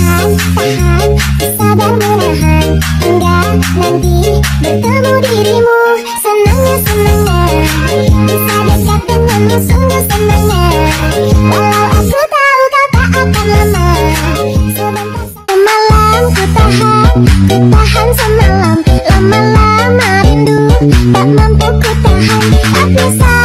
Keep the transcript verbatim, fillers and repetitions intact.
tahan, tahan, sabar menahan hingga nanti bertemu dirimu. Senangnya, senangnya bisa dekat denganmu, sungguh senangnya. Walau aku tahu kau tak akan lama. Sebentar semalam ku tahan, ku tahan semalam. Lama-lama rindu tak mampu ku tahan. Aku